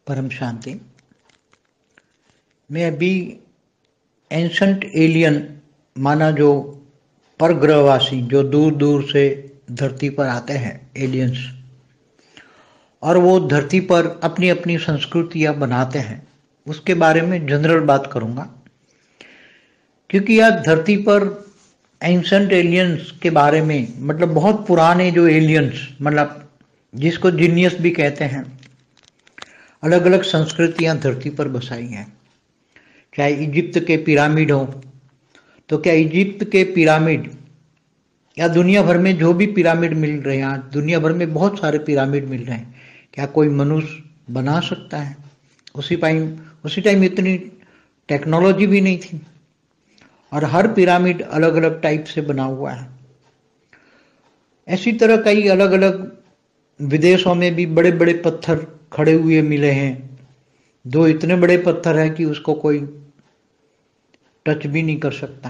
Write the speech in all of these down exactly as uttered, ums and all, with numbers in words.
परम शांति। मैं अभी एंशंट एलियन माना जो परग्रहवासी जो दूर दूर से धरती पर आते हैं एलियंस, और वो धरती पर अपनी अपनी संस्कृतियां बनाते हैं, उसके बारे में जनरल बात करूंगा। क्योंकि आज धरती पर एंशंट एलियंस के बारे में, मतलब बहुत पुराने जो एलियंस, मतलब जिसको जीनियस भी कहते हैं, अलग अलग संस्कृतियां धरती पर बसाई हैं। चाहे इजिप्ट के पिरामिड हो, तो क्या इजिप्ट के पिरामिड या दुनिया भर में जो भी पिरामिड मिल रहे हैं, दुनिया भर में बहुत सारे पिरामिड मिल रहे हैं, क्या कोई मनुष्य बना सकता है? उसी टाइम उसी टाइम इतनी टेक्नोलॉजी भी नहीं थी, और हर पिरामिड अलग अलग टाइप से बना हुआ है। ऐसी तरह कई अलग अलग विदेशों में भी बड़े बड़े पत्थर खड़े हुए मिले हैं, दो इतने बड़े पत्थर है कि उसको कोई टच भी नहीं कर सकता।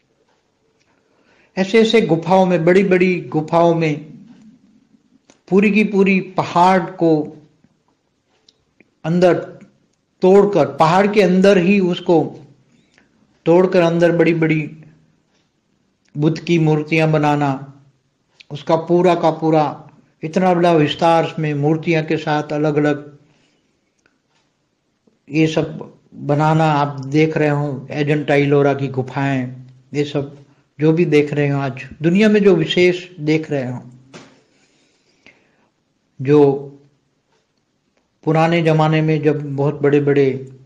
ऐसे ऐसे गुफाओं में, बड़ी बड़ी गुफाओं में, पूरी की पूरी पहाड़ को अंदर तोड़कर, पहाड़ के अंदर ही उसको तोड़कर अंदर बड़ी बड़ी बुद्ध की मूर्तियां बनाना, उसका पूरा का पूरा इतना बड़ा विस्तार में मूर्तियां के साथ अलग अलग ये सब बनाना। आप देख रहे हो अजंता इलोरा की गुफाएं, ये सब जो भी देख रहे हो आज दुनिया में, जो विशेष देख रहे हो, जो पुराने जमाने में जब बहुत बड़े बड़े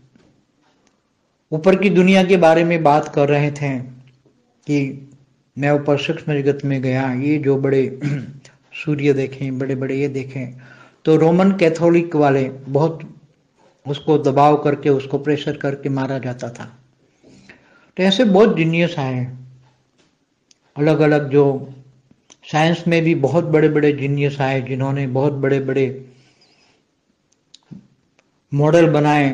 ऊपर की दुनिया के बारे में बात कर रहे थे कि मैं ऊपर सूक्ष्म जगत में गया, ये जो बड़े सूर्य देखें, बड़े बड़े ये देखें, तो रोमन कैथोलिक वाले बहुत उसको दबाव करके, उसको प्रेशर करके मारा जाता था। तो ऐसे बहुत जीनियस आए अलग अलग, जो साइंस में भी बहुत बड़े बड़े जीनियस आए, जिन्होंने बहुत बड़े बड़े मॉडल बनाए।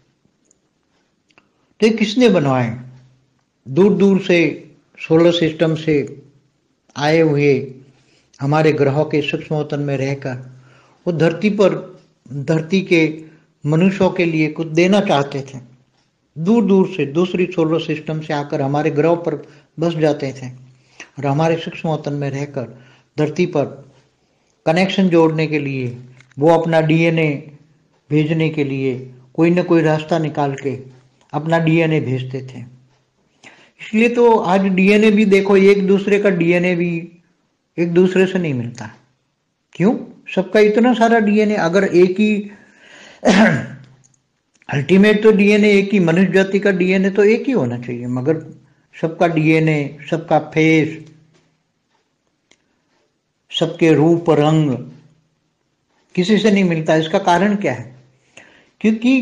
तो किसने बनवाए? दूर दूर से सोलर सिस्टम से आए हुए हमारे ग्रहों के सूक्ष्मतल में रहकर वो धरती पर, धरती के मनुष्यों के लिए कुछ देना चाहते थे। दूर दूर से दूसरी सोलर सिस्टम से आकर हमारे ग्रह पर बस जाते थे, और हमारे सूक्ष्मतल में रहकर धरती पर कनेक्शन जोड़ने के लिए, वो अपना डीएनए भेजने के लिए कोई न कोई रास्ता निकाल के अपना डीएनए भेजते थे। इसलिए तो आज डीएनए भी देखो, एक दूसरे का डीएनए भी एक दूसरे से नहीं मिलता। क्यों? सबका इतना सारा डीएनए, अगर एक ही अल्टीमेट तो डीएनए एक ही, मनुष्य जाति का डीएनए तो एक ही होना चाहिए, मगर सबका डीएनए, सबका फेस, सबके रूप रंग किसी से नहीं मिलता। इसका कारण क्या है? क्योंकि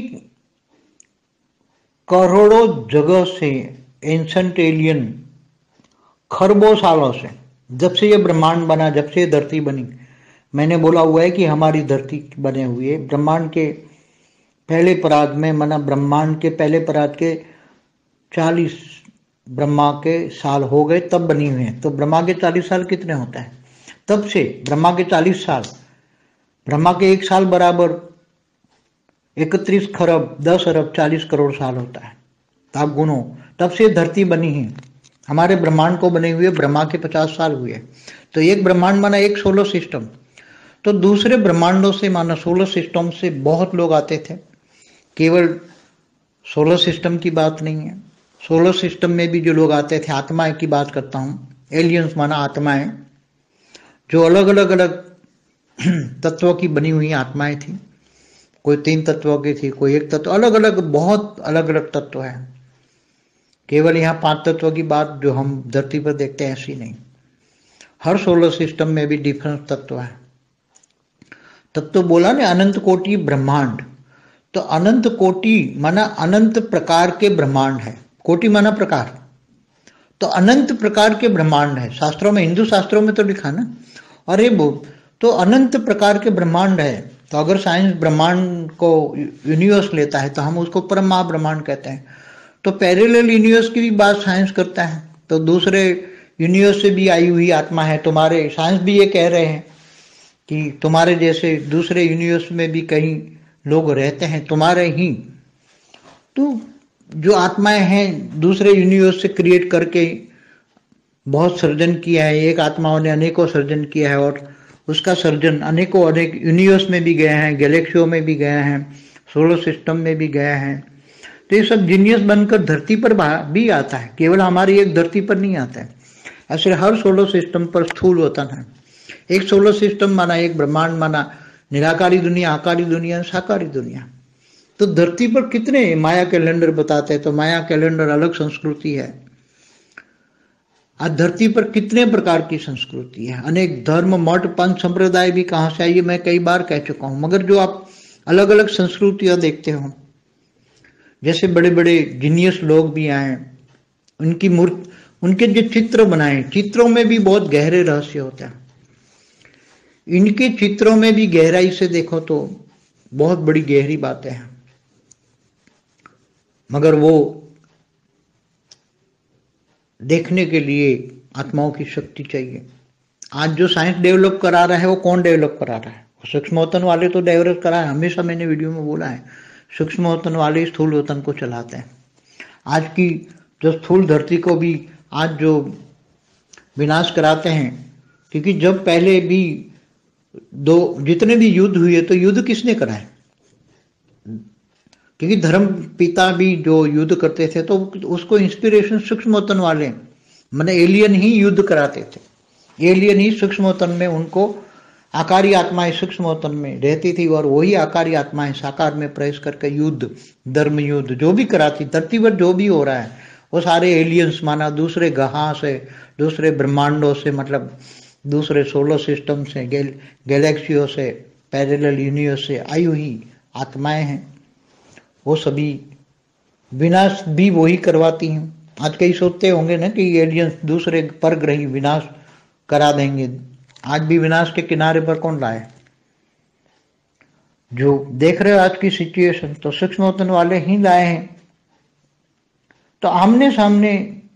करोड़ों जगह से एंशंट एलियन, खरबों सालों से, जब से ये ब्रह्मांड बना, जब से ये धरती बनी, मैंने बोला हुआ है कि हमारी धरती बने हुए ब्रह्मांड के पहले पराग में, माना ब्रह्मांड के पहले पराग के चालीस ब्रह्मा के साल हो गए तब बनी हुई है। तो ब्रह्मा के चालीस साल कितने होता है? तब से ब्रह्मा के चालीस साल, ब्रह्मा के एक साल बराबर इकतीस खरब दस अरब चालीस करोड़ साल होता है। तो आप गुनो, तब से धरती बनी है। हमारे ब्रह्मांड को बने हुए ब्रह्मा के पचास साल हुए। तो एक ब्रह्मांड माना एक सोलर सिस्टम। तो दूसरे ब्रह्मांडों से, माना सोलर सिस्टम से बहुत लोग आते थे। केवल सोलर सिस्टम की बात नहीं है, सोलर सिस्टम में भी जो लोग आते थे, आत्माएं की बात करता हूँ, एलियंस माना आत्माएं, जो अलग अलग अलग तत्वों की बनी हुई आत्माएं थी। कोई तीन तत्वों की थी, कोई एक तत्व, अलग अलग, बहुत अलग अलग तत्व है। केवल यहाँ पांच तत्वों की बात जो हम धरती पर देखते हैं ऐसी नहीं, हर सोलर सिस्टम में भी डिफरेंट तत्व है। तब तो बोला ना अनंत कोटि ब्रह्मांड, तो अनंत कोटि माना अनंत प्रकार के ब्रह्मांड है। कोटि माना प्रकार, तो अनंत प्रकार के ब्रह्मांड है। शास्त्रों में, हिंदू शास्त्रों में तो लिखा ना, अरे वो तो अनंत प्रकार के ब्रह्मांड है। तो अगर साइंस ब्रह्मांड को यूनिवर्स लेता है तो हम उसको परम महाब्रह्मांड कहते हैं। तो पैरेलल यूनिवर्स की भी बात साइंस करता है, तो दूसरे यूनिवर्स से भी आई हुई आत्मा है तुम्हारे। साइंस भी ये कह रहे हैं कि तुम्हारे जैसे दूसरे यूनिवर्स में भी कहीं लोग रहते हैं तुम्हारे ही। तो जो आत्माएं हैं दूसरे यूनिवर्स से क्रिएट करके बहुत सर्जन किया है, एक आत्माओं ने अनेकों सर्जन किया है और उसका सर्जन अनेकों अनेक यूनिवर्स में भी गया है, गैलेक्सियों में भी गया है, सोलर सिस्टम में भी गया है। तो ये सब जीनियस बनकर धरती पर भी आता है, केवल हमारी एक धरती पर नहीं आता है। ऐसे हर सोलर सिस्टम पर स्थूल वतन है। एक सोलर सिस्टम माना एक ब्रह्मांड माना निराकारी दुनिया, आकारी दुनिया, साकारी दुनिया। तो धरती पर कितने माया कैलेंडर बताते हैं, तो माया कैलेंडर अलग संस्कृति है। आज धरती पर कितने प्रकार की संस्कृति है, अनेक धर्म, मठ, पंथ, संप्रदाय भी कहां से आई मैं कई बार कह चुका हूं। मगर जो आप अलग अलग संस्कृतियां देखते हो, जैसे बड़े बड़े जीनियस लोग भी आए, उनकी मूर्ति, उनके जो चित्र बनाए, चित्रों में भी बहुत गहरे रहस्य होते हैं। इनके चित्रों में भी गहराई से देखो तो बहुत बड़ी गहरी बातें हैं, मगर वो देखने के लिए आत्माओं की शक्ति चाहिए। आज जो साइंस डेवलप करा रहा है वो कौन डेवलप करा रहा है? सूक्ष्मवतन वाले तो डेवलप करा है, हमेशा मैंने वीडियो में बोला है, सूक्ष्मवतन वाले स्थूल वतन को चलाते हैं। आज की जो स्थूल धरती को भी आज जो विनाश कराते हैं, क्योंकि जब पहले भी दो जितने भी युद्ध हुए तो युद्ध किसने कराए? क्योंकि धर्म पिता भी जो युद्ध करते थे तो उसको इंस्पिरेशन सूक्ष्मवतन वाले माने एलियन ही युद्ध कराते थे। एलियन ही सूक्ष्मवतन में, उनको आकारी आत्माएं सूक्ष्मवतन में रहती थी और वही आकारी आत्माएं साकार में प्रवेश करके युद्ध, धर्म युद्ध जो भी कराती, धरती पर जो भी हो रहा है वो सारे एलियंस माना दूसरे ग्रहों से, दूसरे ब्रह्मांडों से, मतलब दूसरे सोलर सिस्टम से, गैल गैलेक्सियों से, पैरेलल यूनिवर्स से आई हुई आत्माएं हैं। वो सभी विनाश भी वही करवाती हैं। आज कई सोचते होंगे ना कि एलियंस दूसरे परग्रही विनाश करा देंगे। आज भी विनाश के किनारे पर कौन लाए? जो देख रहे हो आज की सिचुएशन, तो सूक्ष्मवतन वाले ही लाए हैं। तो आमने सामने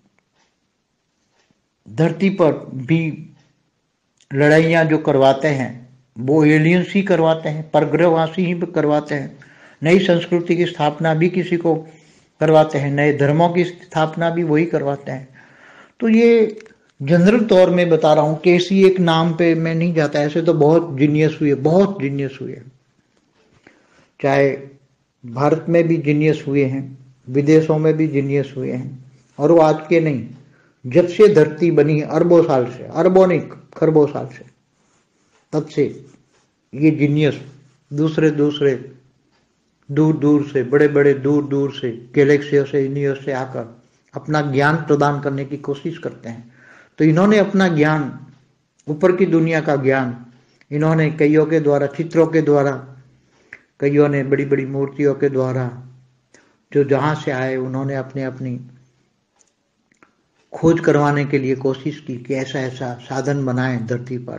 धरती पर भी लड़ाइयां जो करवाते हैं वो एलियंस ही करवाते हैं, परग्रहवासी ही करवाते हैं। नई संस्कृति की स्थापना भी किसी को करवाते हैं, नए धर्मों की स्थापना भी वही करवाते हैं। तो ये जनरल तौर में बता रहा हूँ, किसी एक नाम पे मैं नहीं जाता। ऐसे तो बहुत जीनियस हुए, बहुत जीनियस हुए, चाहे भारत में भी जीनियस हुए हैं, विदेशों में भी जीनियस हुए हैं। और वो आज के नहीं, जब से धरती बनी है अरबों साल से, अरबों नहीं खरबों साल से, तब से ये जीनियस दूसरे दूसरे दूर दूर से, बड़े बड़े दूर दूर से गैलेक्सियों से, यूनिवर्स से आकर अपना ज्ञान प्रदान करने की कोशिश करते हैं। तो इन्होंने अपना ज्ञान, ऊपर की दुनिया का ज्ञान, इन्होंने कईयों के द्वारा, चित्रों के द्वारा, कईयों ने बड़ी बड़ी मूर्तियों के द्वारा, जो जहां से आए उन्होंने अपने अपनी खोज करवाने के लिए कोशिश की कि ऐसा ऐसा साधन बनाए धरती पर।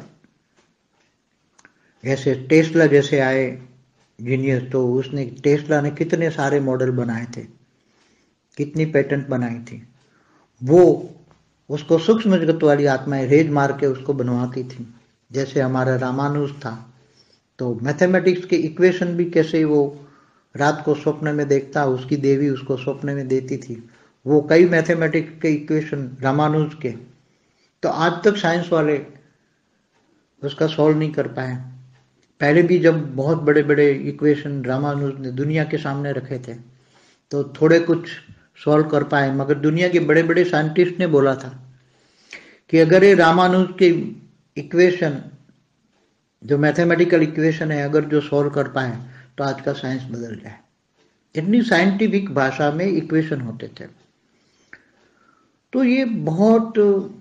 ऐसे टेस्ला जैसे आए जीनियस, तो उसने, टेस्ला ने कितने सारे मॉडल बनाए थे, कितनी पेटेंट बनाई थी। वो उसको सूक्ष्म जगत वाली आत्माएं रेज मार के उसको बनवाती थी। जैसे हमारा रामानुज था, तो मैथमेटिक्स के इक्वेशन भी कैसे वो रात को स्वप्न में देखता, उसकी देवी उसको स्वप्न में देती थी। वो कई मैथमेटिक्स के इक्वेशन रामानुज के, तो आज तक साइंस वाले उसका सॉल्व नहीं कर पाए। पहले भी जब बहुत बड़े बड़े इक्वेशन रामानुज ने दुनिया के सामने रखे थे तो थोड़े कुछ सॉल्व कर पाए, मगर दुनिया के बड़े बड़े साइंटिस्ट ने बोला था कि अगर ये रामानुज के इक्वेशन, जो मैथमेटिकल इक्वेशन है, अगर जो सॉल्व कर पाए तो आज का साइंस बदल जाए। इतनी साइंटिफिक भाषा में इक्वेशन होते थे। तो ये बहुत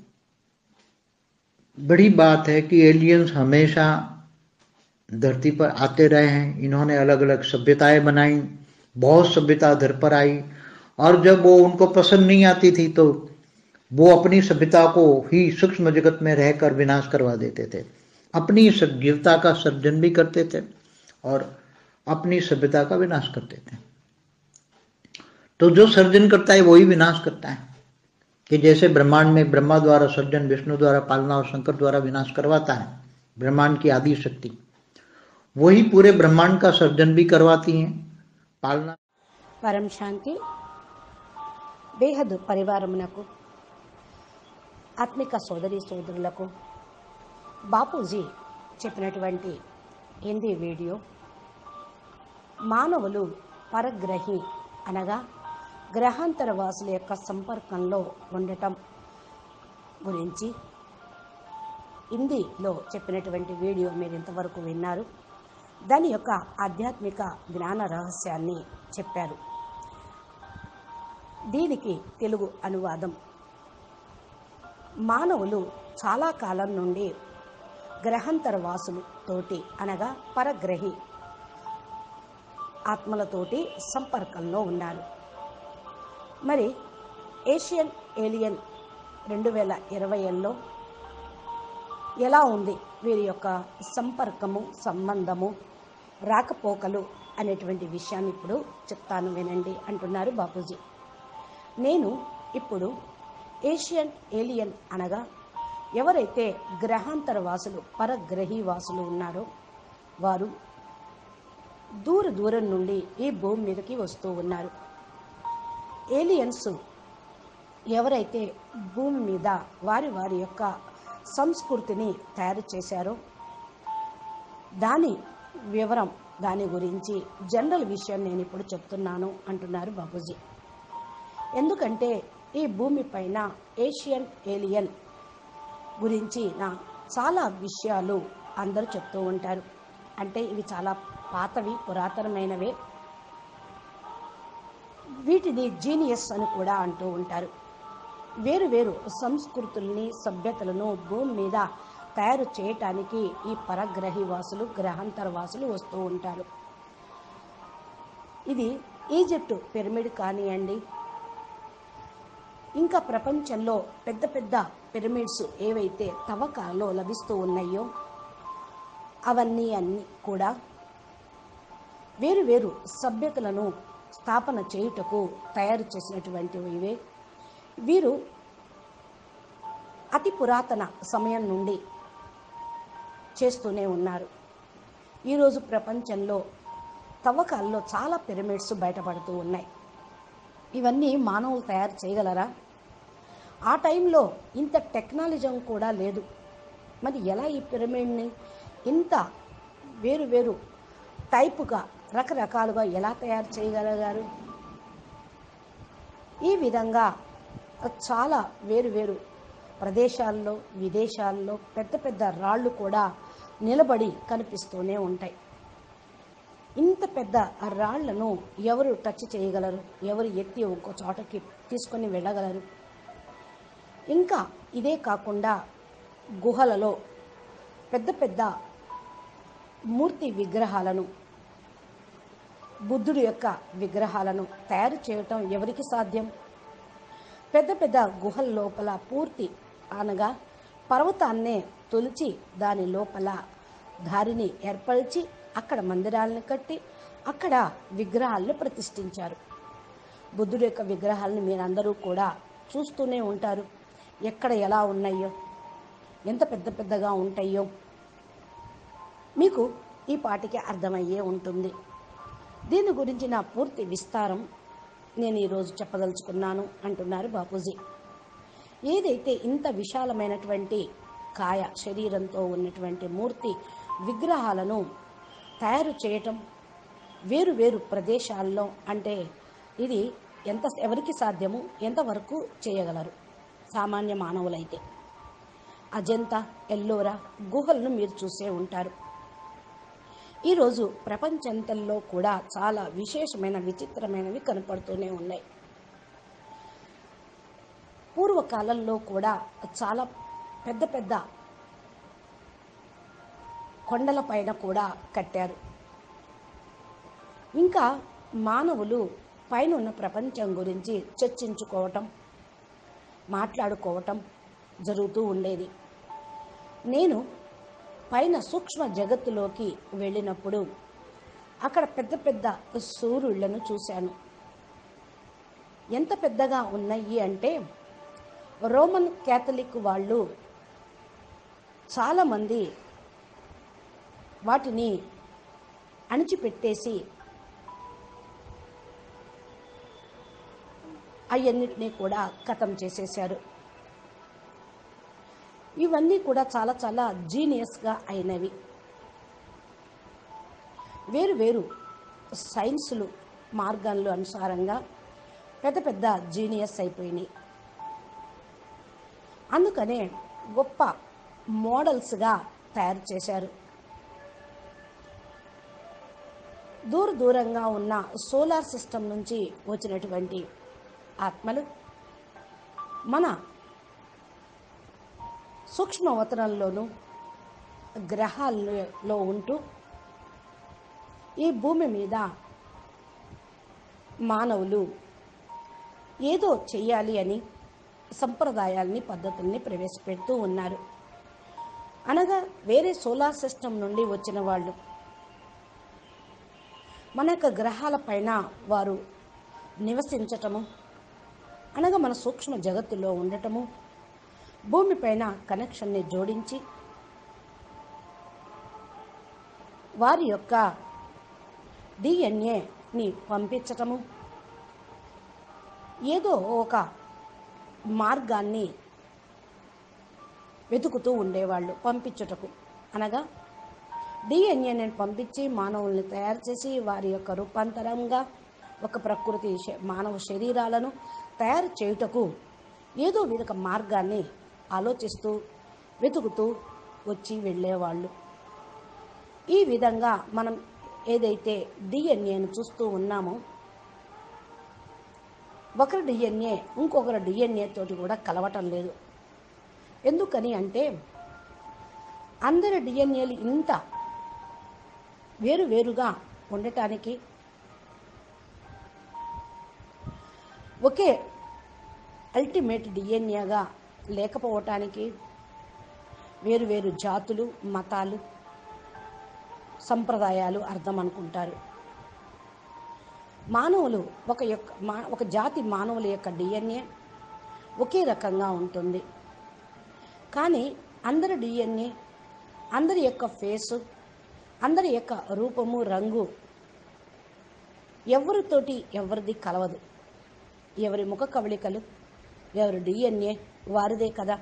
बड़ी बात है कि एलियंस हमेशा धरती पर आते रहे हैं। इन्होंने अलग अलग सभ्यताएं बनाई, बहुत सभ्यता धर पर आई, और जब वो उनको पसंद नहीं आती थी तो वो अपनी सभ्यता को ही सूक्ष्म जगत में रहकर विनाश करवा देते थे। अपनी सभ्यता का सर्जन भी करते थे और अपनी सभ्यता का विनाश करते थे। तो जो सर्जन करता है वही विनाश करता है। कि जैसे ब्रह्मांड में ब्रह्मा द्वारा सर्जन, विष्णु द्वारा पालना और शंकर द्वारा विनाश करवाता है ब्रह्मांड की आदि शक्ति, वही पूरे ब्रह्मांड का सर्जन भी करवाती हैं, पालना। పరం శాంతి బేహద్ పరివారమునకు ఆత్మిక సోదరి సోదరులకు బాపూజీ చెప్పినటువంటి హిందీ వీడియో మానవులు పరగ్రహి అనగా గ్రహాంతర వాసుల యొక్క సంపర్కంలో ఉండటం గురించి హిందీలో చెప్పినటువంటి వీడియో మీరు ఇంతవరకు విన్నారు. దాని యొక్క ఆధ్యాత్మిక జ్ఞాన రహస్యాన్ని చెప్పారు. దీనికి తెలుగు అనువాదం: మానవులు చాలా కాలం నుండి గ్రహాంతర వాసులు తోటి అనగా పరగ్రహి ఆత్మలతోటి సంపర్కంలో ఉన్నారు. మరి ఏషియన్ ఏలియన్ రెండు వేల ఇరవైలో ఎలా ఉంది వీరి యొక్క సంపర్కము, సంబంధము, రాకపోకలు అనేటువంటి విషయాన్ని ఇప్పుడు చెప్తాను వినండి అంటున్నారు బాపూజీ. నేను ఇప్పుడు ఏషియన్ ఏలియన్ అనగా ఎవరైతే గ్రహాంతర వాసులు, పరగ్రహీ వాసులు ఉన్నారో వారు దూర దూరం నుండి ఈ భూమి మీదకి వస్తూ ఉన్నారు. ఏలియన్స్ ఎవరైతే భూమి మీద వారి వారి యొక్క సంస్కృతిని తయారు చేశారో దాని వివరం, దాని గురించి జనరల్ విషయం నేను ఇప్పుడు చెప్తున్నాను అంటున్నారు బాపూజీ. ఎందుకంటే ఈ భూమి పైన ఏషియన్ ఏలియన్ గురించి నా చాలా విషయాలు అందరూ చెప్తూ ఉంటారు. అంటే ఇవి చాలా పాతవి, పురాతనమైనవే. వీటిని జీనియస్ అని కూడా అంటూ ఉంటారు. వేరు వేరు సంస్కృతుల్ని, సభ్యతలను భూమి మీద తయారు చేయటానికి ఈ పరగ్రహి వాసులు, గ్రహాంతర వాసులు వస్తూ ఉంటారు. ఇది ఈజిప్ట్ పిరమిడ్ కానివ్వండి, ఇంకా ప్రపంచంలో పెద్ద పెద్ద పిరమిడ్స్ ఏవైతే తవ్వకాల్లో లభిస్తూ ఉన్నాయో అవన్నీ అన్నీ కూడా వేరు వేరు సభ్యతలను స్థాపన చేయుటకు తయారు చేసినటువంటివి ఇవే. వీరు అతి పురాతన సమయం నుండి చేస్తూనే ఉన్నారు. ఈరోజు ప్రపంచంలో తవ్వకాల్లో చాలా పిరమిడ్స్ బయటపడుతూ ఉన్నాయి. ఇవన్నీ మానవులు తయారు చేయగలరా? ఆ టైంలో ఇంత టెక్నాలజీ కూడా లేదు. మరి ఎలా ఈ పిరమిడ్ని ఇంత వేరు వేరు టైపుగా, రకరకాలుగా ఎలా తయారు చేయగలిగారు? ఈ విధంగా చాలా వేరు వేరు ప్రదేశాల్లో, విదేశాల్లో పెద్ద పెద్ద రాళ్ళు కూడా నిలబడి కనిపిస్తూనే ఉంటాయి. ఇంత పెద్ద రాళ్లను ఎవరు టచ్ చేయగలరు? ఎవరు ఎత్తి ఇంకో చోటకి తీసుకొని వెళ్ళగలరు? ఇంకా ఇదే కాకుండా గుహలలో పెద్ద పెద్ద మూర్తి విగ్రహాలను, బుద్ధుడి యొక్క విగ్రహాలను తయారు చేయటం ఎవరికి సాధ్యం? పెద్ద పెద్ద గుహల లోపల పూర్తి అనగా పర్వతాన్నే తొలిచి దాని లోపల దారిని ఏర్పరిచి అక్కడ మందిరాలను కట్టి అక్కడ విగ్రహాలను ప్రతిష్ఠించారు. బుద్ధుడి యొక్క విగ్రహాలను మీరందరూ కూడా చూస్తూనే ఉంటారు. ఎక్కడ ఎలా ఉన్నాయో, ఎంత పెద్ద పెద్దగా ఉంటాయో మీకు ఈ పాటికి అర్థమయ్యే ఉంటుంది. దీని గురించి నా పూర్తి విస్తారం నేను ఈరోజు చెప్పదలుచుకున్నాను అంటున్నారు బాపూజీ. ఏదైతే ఇంత విశాలమైనటువంటి కాయ శరీరంతో ఉన్నటువంటి మూర్తి విగ్రహాలను తయారు చేయటం వేరు వేరు ప్రదేశాల్లో, అంటే ఇది ఎంత ఎవరికి సాధ్యము, ఎంతవరకు చేయగలరు సామాన్య మానవులైతే? అజంతా, ఎల్లోరా గుహలను మీరు చూసే ఉంటారు. ఈరోజు ప్రపంచంలో కూడా చాలా విశేషమైన, విచిత్రమైనవి కనపడుతూనే ఉన్నాయి. పూర్వకాలంలో కూడా చాలా పెద్ద పెద్ద కొండల పైన కూడా కట్టారు. ఇంకా మానవులు పైన ఉన్న ప్రపంచం గురించి చర్చించుకోవటం, మాట్లాడుకోవటం జరుగుతూ ఉండేది. నేను పైన సూక్ష్మ జగత్తులోకి వెళ్ళినప్పుడు అక్కడ పెద్ద పెద్ద సూర్యుళ్లను చూశాను. ఎంత పెద్దగా ఉన్నాయి అంటే రోమన్ క్యాథలిక్ వాళ్ళు చాలామంది వాటిని అణిచిపెట్టేసి అవన్నిటినీ కూడా ఖతం చేసేశారు. ఇవన్నీ కూడా చాలా చాలా జీనియస్గా అయినవి. వేరు వేరు సైన్సులు మార్గాలు అనుసారంగా పెద్ద పెద్ద జీనియస్ అయిపోయినాయి. అందుకనే గొప్ప మోడల్స్గా తయారు చేశారు. దూర దూరంగా ఉన్న సోలార్ సిస్టమ్ నుంచి వచ్చినటువంటి ఆత్మలు మన సూక్ష్మ అవతరంలోనూ గ్రహాల్లో ఉంటూ ఈ భూమి మీద మానవులు ఏదో చెయ్యాలి అని సంప్రదాయాల్ని పద్ధతుల్ని ప్రవేశపెడుతూ ఉన్నారు. అనగా వేరే సోలార్ సిస్టమ్ నుండి వచ్చిన వాళ్ళు మన యొక్క గ్రహాల పైన వారు నివసించటము, అనగా మన సూక్ష్మ జగత్తులో ఉండటము, భూమిపైన కనెక్షన్ని జోడించి వారి యొక్క డిఎన్ఏని పంపించటము, ఏదో ఒక మార్గాన్ని వెతుకుతూ ఉండేవాళ్ళు పంపించుటకు. అనగా డిఎన్ఏని పంపించి మానవుల్ని తయారు చేసి వారి యొక్క రూపాంతరంగా ఒక ప్రకృతి మానవ శరీరాలను తయారు చేయుటకు ఏదో విధక మార్గాన్ని ఆలోచిస్తూ వెతుకుతూ వచ్చి వెళ్ళేవాళ్ళు. ఈ విధంగా మనం ఏదైతే డిఎన్ఏను చూస్తూ ఉన్నామో, ఒకరి డిఎన్ఏ ఇంకొకరి డిఎన్ఏ తోటి కూడా కలవటం లేదు. ఎందుకని అంటే అందరి డిఎన్ఏలు ఇంత వేరు వేరుగా ఉండటానికి, ఒకే అల్టిమేట్ డిఎన్ఏగా లేకపోవటానికి వేరు వేరు జాతులు, మతాలు, సంప్రదాయాలు అర్థం అనుకుంటారు. మానవులు ఒక యొక్క మా ఒక జాతి మానవుల యొక్క డిఎన్ఏ ఒకే రకంగా ఉంటుంది. కానీ అందరి డిఎన్ఏ, అందరి యొక్క ఫేసు, అందరి యొక్క రూపము, రంగు ఎవరితోటి ఎవరిది కలవదు. ఎవరి ముఖ కవళికలు, ఎవరి డిఎన్ఏ వారిదే కదా.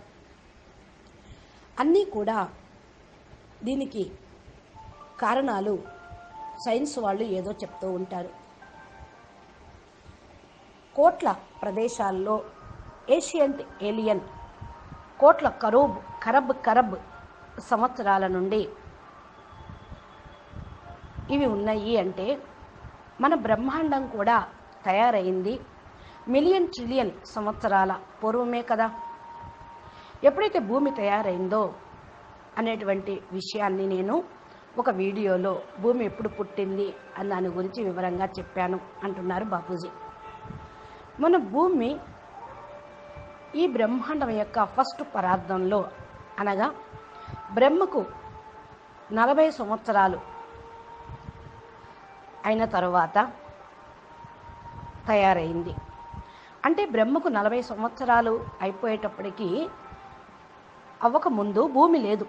అన్నీ కూడా దీనికి కారణాలు సైన్స్ వాళ్ళు ఏదో చెప్తూ ఉంటారు. కోట్ల ప్రదేశాల్లో ఏషియంట్ ఏలియన్ కోట్ల కరూబ్ కరబ్ కరబ్ సంవత్సరాల నుండి ఇవి ఉన్నాయి. అంటే మన బ్రహ్మాండం కూడా తయారైంది మిలియన్ ట్రిలియన్ సంవత్సరాల పూర్వమే కదా. ఎప్పుడైతే భూమి తయారైందో అనేటువంటి విషయాన్ని నేను ఒక వీడియోలో భూమి ఎప్పుడు పుట్టింది అని దాని గురించి వివరంగా చెప్పాను అంటున్నారు బాపూజీ. మన భూమి ఈ బ్రహ్మాండం యొక్క ఫస్ట్ పరార్థంలో, అనగా బ్రహ్మకు నలభై సంవత్సరాలు అయిన తరువాత తయారైంది. అంటే బ్రహ్మకు నలభై సంవత్సరాలు అయిపోయేటప్పటికీ అవ్వకముందు భూమి లేదు.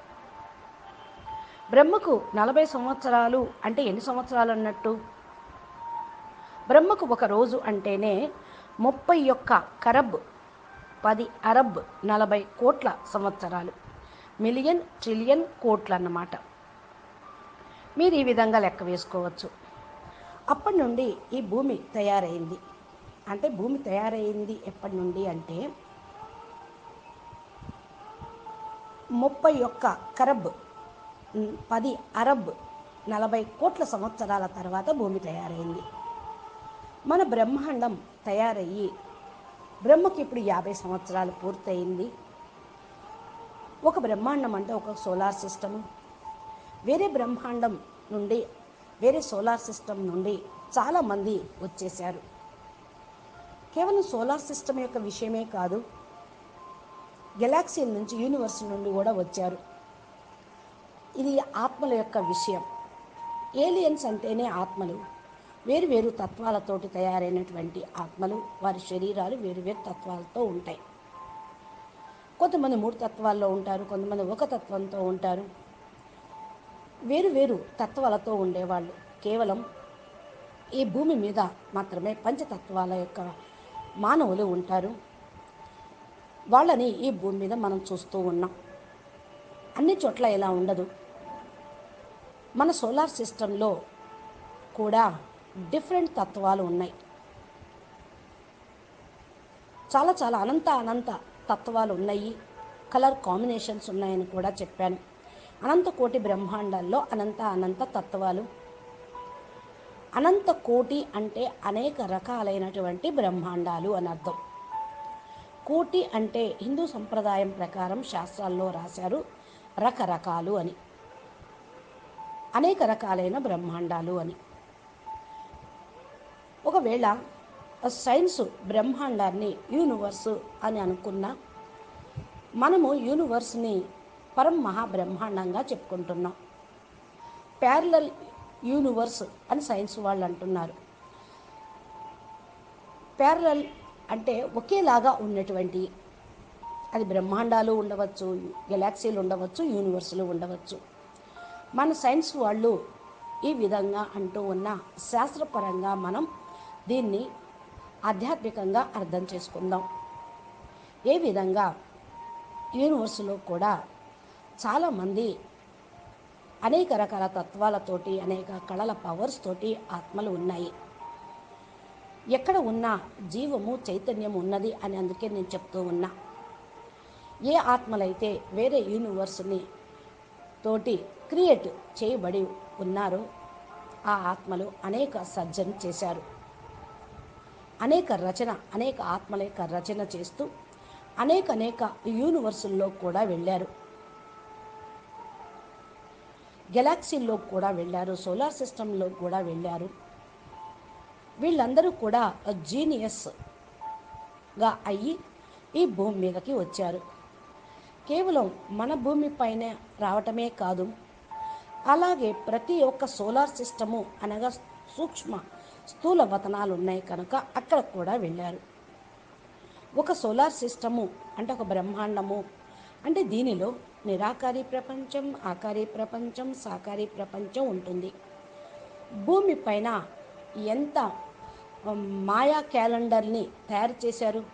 బ్రహ్మకు నలభై సంవత్సరాలు అంటే ఎన్ని సంవత్సరాలు అన్నట్టు? బ్రహ్మకు ఒక రోజు అంటేనే ముప్పై ఒక్క కరబ్ పది అరబ్ నలభై కోట్ల సంవత్సరాలు, మిలియన్ ట్రిలియన్ కోట్లు అన్నమాట. మీరు ఈ విధంగా లెక్క వేసుకోవచ్చు. అప్పటి నుండి ఈ భూమి తయారైంది. అంటే భూమి తయారైంది ఎప్పటి నుండి అంటే ముప్పై ఒక్క కరబ్ పది అరబ్ నలభై కోట్ల సంవత్సరాల తర్వాత భూమి తయారైంది. మన బ్రహ్మాండం తయారయ్యి బ్రహ్మకి ఇప్పుడు యాభై సంవత్సరాలు పూర్తయింది. ఒక బ్రహ్మాండం అంటే ఒక సోలార్ సిస్టము. వేరే బ్రహ్మాండం నుండి, వేరే సోలార్ సిస్టమ్ నుండి చాలామంది వచ్చేశారు. కేవలం సోలార్ సిస్టమ్ యొక్క విషయమే కాదు, గెలాక్సీల నుంచి, యూనివర్స్ నుండి కూడా వచ్చారు. ఇది ఆత్మల యొక్క విషయం. ఏలియన్స్ అంటేనే ఆత్మలు, వేరు వేరు తత్వాలతోటి తయారైనటువంటి ఆత్మలు. వారి శరీరాలు వేరు వేరు తత్వాలతో ఉంటాయి. కొంతమంది మూడు తత్వాల్లో ఉంటారు, కొంతమంది ఒక తత్వంతో ఉంటారు. వేరు వేరు తత్వాలతో ఉండేవాళ్ళు. కేవలం ఈ భూమి మీద మాత్రమే పంచతత్వాల యొక్క మానవులు ఉంటారు. వాళ్ళని ఈ భూమి మీద మనం చూస్తూ ఉన్నాం. అన్ని చోట్ల ఇలా ఉండదు. మన సోలార్ సిస్టంలో కూడా డిఫరెంట్ తత్వాలు ఉన్నాయి. చాలా చాలా అనంత అనంత తత్వాలు ఉన్నాయి. కలర్ కాంబినేషన్స్ ఉన్నాయని కూడా చెప్పాను. అనంత కోటి బ్రహ్మాండాల్లో అనంత అనంత తత్వాలు. అనంత కోటి అంటే అనేక రకాలైనటువంటి బ్రహ్మాండాలు అని అర్థం. కోటి అంటే హిందూ సంప్రదాయం ప్రకారం శాస్త్రాల్లో రాశారు రకరకాలు అని, అనేక రకాలైన బ్రహ్మాండాలు అని. ఒకవేళ సైన్స్ బ్రహ్మాండాన్ని యూనివర్స్ అని అనుకున్నా, మనము యూనివర్స్ని పరం మహాబ్రహ్మాండంగా చెప్పుకుంటున్నాం. ప్యారలల్ యూనివర్స్ అని సైన్స్ వాళ్ళు అంటున్నారు. ప్యారలల్ అంటే ఒకేలాగా ఉన్నటువంటి, అది బ్రహ్మాండాలు ఉండవచ్చు, గెలాక్సీలు ఉండవచ్చు, యూనివర్సులు ఉండవచ్చు. మన సైన్స్ వాళ్ళు ఈ విధంగా అంటూ ఉన్న శాస్త్రపరంగా మనం దీన్ని ఆధ్యాత్మికంగా అర్థం చేసుకుందాం. ఏ విధంగా యూనివర్సులో కూడా చాలామంది అనేక రకాల తత్వాలతోటి, అనేక కళల పవర్స్ తోటి ఆత్మలు ఉన్నాయి. ఎక్కడ ఉన్నా జీవము చైతన్యం ఉన్నది అని అందుకే నేను చెప్తూ ఉన్నా. ఏ ఆత్మలైతే వేరే యూనివర్స్ని తోటి క్రియేట్ చేయబడి ఉన్నారో ఆ ఆత్మలు అనేక సర్జన చేశారు. అనేక రచన, అనేక ఆత్మల యొక్క రచన చేస్తూ అనేక అనేక యూనివర్సుల్లో కూడా వెళ్ళారు, గెలాక్సీల్లో కూడా వెళ్ళారు, సోలార్ సిస్టంలో కూడా వెళ్ళారు. వీళ్ళందరూ కూడా జీనియస్గా అయ్యి ఈ భూమి మీదకి వచ్చారు. కేవలం మన భూమి పైన రావటమే కాదు, అలాగే ప్రతి ఒక్క సోలార్ సిస్టము అనగా సూక్ష్మ స్థూల వతనాలు ఉన్నాయి కనుక అక్కడ కూడా వెళ్ళారు. ఒక సోలార్ సిస్టము అంటే ఒక బ్రహ్మాండము అంటే దీనిలో నిరాకారి ప్రపంచం, ఆకారి ప్రపంచం, సాకారి ప్రపంచం ఉంటుంది. భూమి పైన ఎంత మాయా క్యాలెండర్ని తయారు చేశారు.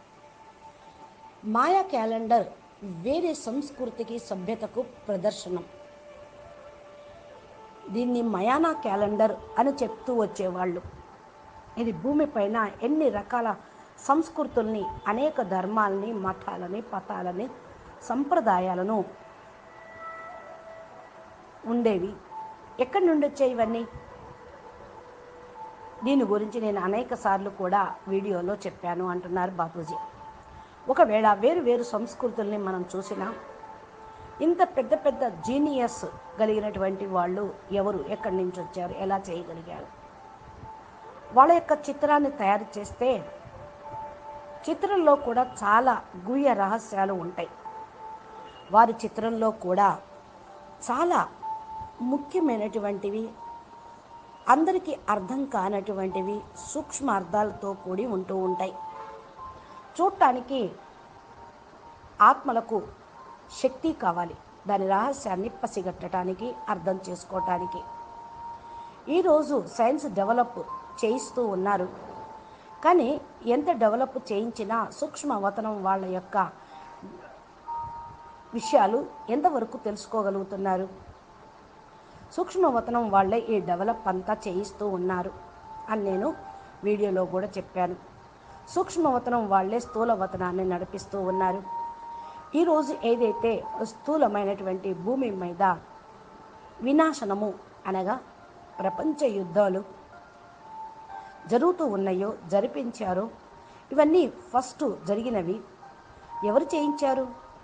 మాయా క్యాలెండర్ వేరే సంస్కృతికి, సభ్యతకు ప్రదర్శనం. దీన్ని మయానా క్యాలెండర్ అని చెప్తూ వచ్చేవాళ్ళు. ఇది భూమిపైన ఎన్ని రకాల సంస్కృతుల్ని, అనేక ధర్మాలని, మఠాలని, పతాలని, సంప్రదాయాలను ఉండేవి. ఎక్కడి నుండి వచ్చాయి ఇవన్నీ? దీని గురించి నేను అనేక సార్లు కూడా వీడియోలో చెప్పాను అంటున్నారు బాపూజీ. ఒకవేళ వేరు వేరు సంస్కృతుల్ని మనం చూసినా, ఇంత పెద్ద పెద్ద జీనియస్ కలిగినటువంటి వాళ్ళు ఎవరు, ఎక్కడి నుంచి వచ్చారు, ఎలా చేయగలిగారు? వాళ్ళ యొక్క చిత్రాన్ని తయారు చేస్తే చిత్రంలో కూడా చాలా గుహ్య రహస్యాలు ఉంటాయి. వారి చిత్రంలో కూడా చాలా ముఖ్యమైనటువంటివి, అందరికీ అర్థం కానటువంటివి, సూక్ష్మ అర్థాలతో కూడి ఉంటూ ఉంటాయి. చూడటానికి ఆత్మలకు శక్తి కావాలి, దాని రహస్యాన్ని పసిగట్టడానికి, అర్థం చేసుకోవటానికి. ఈరోజు సైన్స్ డెవలప్ చేయిస్తూ ఉన్నారు, కానీ ఎంత డెవలప్ చేయించినా సూక్ష్మవతనం వాళ్ళ యొక్క విషయాలు ఎంతవరకు తెలుసుకోగలుగుతున్నారు? సూక్ష్మవతనం వాళ్ళే ఈ డెవలప్ అంతా చేయిస్తూ ఉన్నారు అని నేను వీడియోలో కూడా చెప్పాను. సూక్ష్మవతనం వాళ్ళే స్థూలవతనాన్ని నడిపిస్తూ ఉన్నారు. ఈరోజు ఏదైతే స్థూలమైనటువంటి భూమి మీద వినాశనము అనగా ప్రపంచ యుద్ధాలు జరుగుతూ ఉన్నాయో, జరిపించారో, ఇవన్నీ ఫస్ట్ జరిగినవి ఎవరు చేయించారు?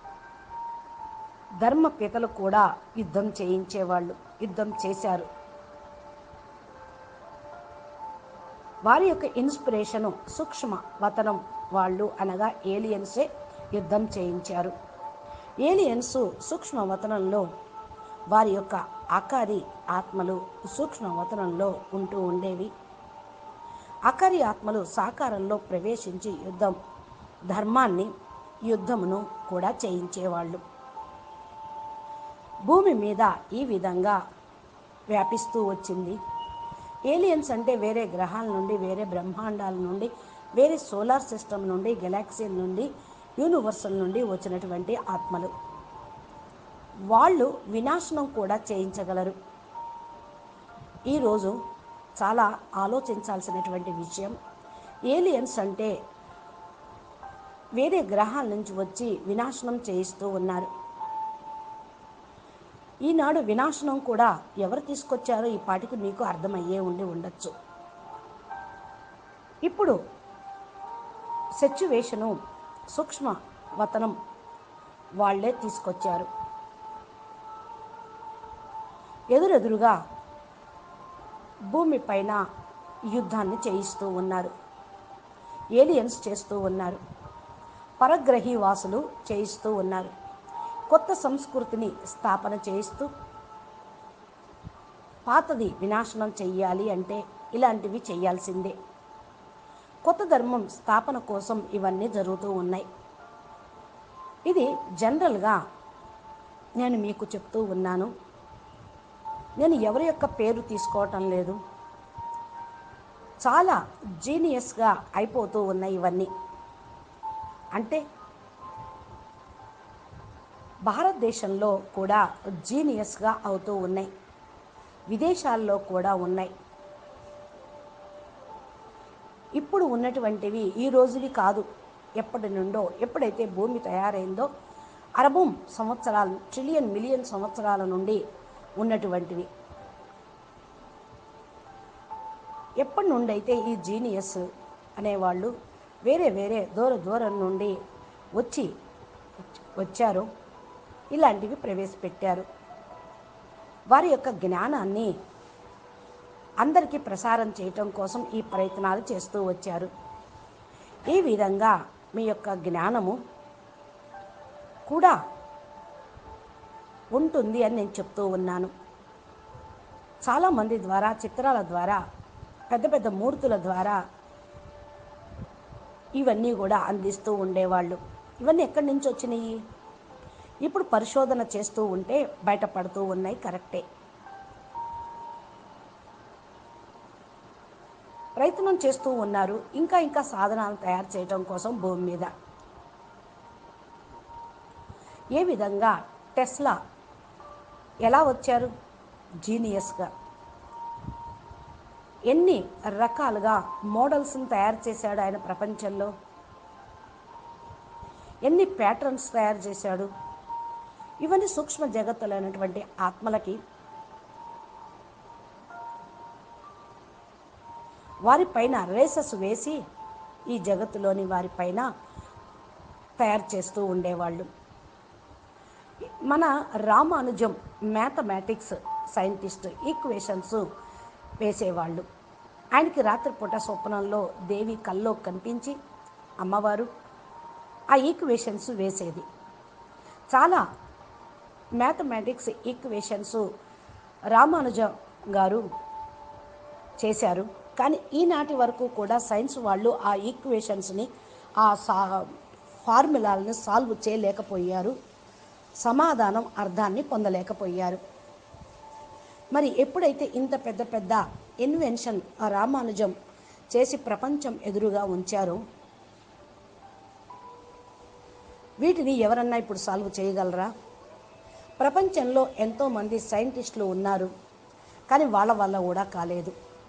ధర్మపితలు కూడా యుద్ధం చేయించేవాళ్ళు, యుద్ధం చేశారు. వారి యొక్క ఇన్స్పిరేషను సూక్ష్మ వతనం వాళ్ళు అనగా ఏలియన్సే యుద్ధం చేయించారు. ఏలియన్స్ సూక్ష్మ వతనంలో వారి యొక్క ఆకారి ఆత్మలు సూక్ష్మ వతనంలో ఉంటూ ఉండేవి. ఆకారి ఆత్మలు సాకారంలో ప్రవేశించి యుద్ధం, ధర్మాన్ని, యుద్ధమును కూడా చేయించేవాళ్ళు. భూమి మీద ఈ విధంగా వ్యాపిస్తూ వచ్చింది. ఏలియన్స్ అంటే వేరే గ్రహాల నుండి, వేరే బ్రహ్మాండాల నుండి, వేరే సోలార్ సిస్టమ్ నుండి, గెలాక్సీల నుండి, యూనివర్సల్ నుండి వచ్చినటువంటి ఆత్మలు. వాళ్ళు వినాశనం కూడా చేయించగలరు. ఈరోజు చాలా ఆలోచించాల్సినటువంటి విషయం, ఏలియన్స్ అంటే వేరే గ్రహాల నుంచి వచ్చి వినాశనం చేయిస్తూ ఉన్నారు. ఈనాడు వినాశనం కూడా ఎవరు తీసుకొచ్చారో ఈ పాటికి మీకు అర్థమయ్యే ఉండి ఉండొచ్చు. ఇప్పుడు సిచ్యువేషను సూక్ష్మ వతనం వాళ్ళే తీసుకొచ్చారు. ఎదురెదురుగా భూమి పైన యుద్ధాన్ని చేయిస్తూ ఉన్నారు. ఏలియన్స్ చేస్తూ ఉన్నారు, పరగ్రహీ వాసులు చేయిస్తూ ఉన్నారు. కొత్త సంస్కృతిని స్థాపన చేయిస్తూ పాతది వినాశనం చెయ్యాలి అంటే ఇలాంటివి చేయాల్సిందే. కొత్త ధర్మం స్థాపన కోసం ఇవన్నీ జరుగుతూ ఉన్నాయి. ఇది జనరల్గా నేను మీకు చెప్తూ ఉన్నాను. నేను ఎవరి యొక్క పేరు తీసుకోవటం లేదు. చాలా జీనియస్గా అయిపోతూ ఉన్నాయి ఇవన్నీ. అంటే భారతదేశంలో కూడా జీనియస్గా అవుతూ ఉన్నాయి, విదేశాల్లో కూడా ఉన్నాయి. ఇప్పుడు ఉన్నటువంటివి ఈ రోజువి కాదు, ఎప్పటి నుండో, ఎప్పుడైతే భూమి తయారైందో అరబం సంవత్సరాలు, ట్రిలియన్ మిలియన్ సంవత్సరాల నుండి ఉన్నటువంటివి. ఎప్పటి నుండి అయితే ఈ జీనియస్ అనేవాళ్ళు వేరే వేరే దూర దూరం నుండి వచ్చి వచ్చారో ఇలాంటివి ప్రవేశపెట్టారు. వారి యొక్క జ్ఞానాన్ని అందరికీ ప్రసారం చేయటం కోసం ఈ ప్రయత్నాలు చేస్తూ వచ్చారు. ఈ విధంగా మీ యొక్క జ్ఞానము కూడా ఉంటుంది అని నేను చెప్తూ ఉన్నాను. చాలామంది ద్వారా, చిత్రాల ద్వారా, పెద్ద పెద్ద మూర్తుల ద్వారా ఇవన్నీ కూడా అందిస్తూ ఉండేవాళ్ళు. ఇవన్నీ ఎక్కడి నుంచి వచ్చినాయి? ఇప్పుడు పరిశోధన చేస్తూ ఉంటే బయటపడుతూ ఉన్నాయి. కరెక్టే. ప్రయత్నం చేస్తూ ఉన్నారు, ఇంకా ఇంకా సాధనాలు తయారు చేయడం కోసం భూమి మీద. ఏ విధంగా టెస్లా ఎలా వచ్చారు? జీనియస్గా. ఎన్ని రకాలుగా మోడల్స్ని తయారు చేశాడు ఆయన ప్రపంచంలో, ఎన్ని ప్యాటర్న్స్ తయారు చేశాడు. ఇవన్నీ సూక్ష్మ జగత్తులైనటువంటి ఆత్మలకి వారిపైన రేసెస్ వేసి ఈ జగత్తులోని వారిపైన తయారు చేస్తూ ఉండేవాళ్ళు. మన రామానుజం మ్యాథమెటిక్స్ సైంటిస్ట్, ఈక్వేషన్స్ వేసేవాళ్ళు. ఆయనకి రాత్రిపూట స్వప్నంలో దేవి కల్లో కనిపించి అమ్మవారు ఆ ఈక్వేషన్స్ వేసేది. చాలా మ్యాథమెటిక్స్ ఈక్వేషన్స్ రామానుజం గారు చేశారు. కానీ ఈనాటి వరకు కూడా సైన్స్ వాళ్ళు ఆ ఈక్వేషన్స్ని, ఆ సా ఫార్ములాలను సాల్వ్ చేయలేకపోయారు, సమాధానం అర్థాన్ని పొందలేకపోయారు. మరి ఎప్పుడైతే ఇంత పెద్ద పెద్ద ఇన్వెన్షన్ రామానుజం చేసి ప్రపంచం ఎదురుగా ఉంచారో వీటిని ఎవరన్నా ఇప్పుడు సాల్వ్ చేయగలరా? ప్రపంచంలో ఎంతోమంది సైంటిస్టులు ఉన్నారు, కానీ వాళ్ళ వల్ల కూడా కాలేదు.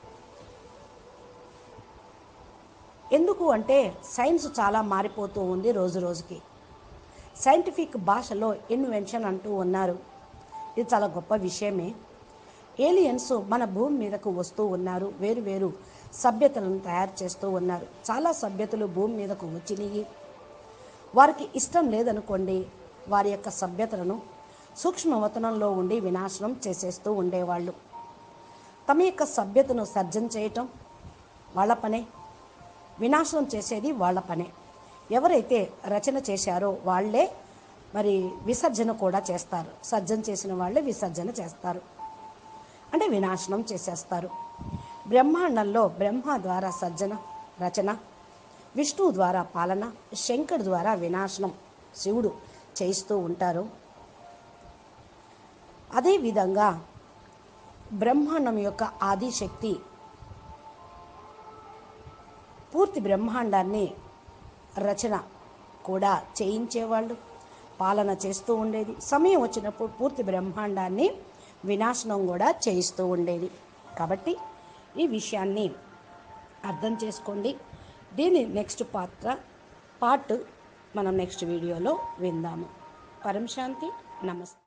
ఎందుకు అంటే సైన్స్ చాలా మారిపోతూ ఉంది రోజు రోజుకి. సైంటిఫిక్ భాషలో ఇన్వెన్షన్ అంటూ ఉన్నారు. ఇది చాలా గొప్ప విషయమే. ఏలియన్స్ మన భూమి మీదకు వస్తూ ఉన్నారు, వేరు వేరు సభ్యతలను తయారు చేస్తూ ఉన్నారు. చాలా సభ్యతలు భూమి మీదకు వచ్చినాయి. వారికి ఇష్టం లేదనుకోండి, వారి యొక్క సభ్యతలను సూక్ష్మవతనంలో ఉండి వినాశనం చేసేస్తూ ఉండేవాళ్ళు. తమ యొక్క సభ్యతను సర్జన చేయటం వాళ్ళ పనే, వినాశనం చేసేది వాళ్ళ పనే. ఎవరైతే రచన చేశారో వాళ్ళే మరి విసర్జన కూడా చేస్తారు. సర్జన చేసిన వాళ్ళే విసర్జన చేస్తారు, అంటే వినాశనం చేసేస్తారు. బ్రహ్మాండంలో బ్రహ్మ ద్వారా సర్జన, రచన, విష్ణువు ద్వారా పాలన, శంకర్ ద్వారా వినాశనం శివుడు చేయిస్తూ ఉంటారు. అదేవిధంగా బ్రహ్మాండం యొక్క ఆదిశక్తి పూర్తి బ్రహ్మాండాన్ని రచన కూడా చేయించేవాళ్ళు, పాలన చేస్తూ ఉండేది. సమయం వచ్చినప్పుడు పూర్తి బ్రహ్మాండాన్ని వినాశనం కూడా చేయిస్తూ ఉండేది. కాబట్టి ఈ విషయాన్ని అర్థం చేసుకోండి. దీని నెక్స్ట్ పాత్ర పార్ట్ మనం నెక్స్ట్ వీడియోలో విందాము. పరం శాంతి. నమస్తే.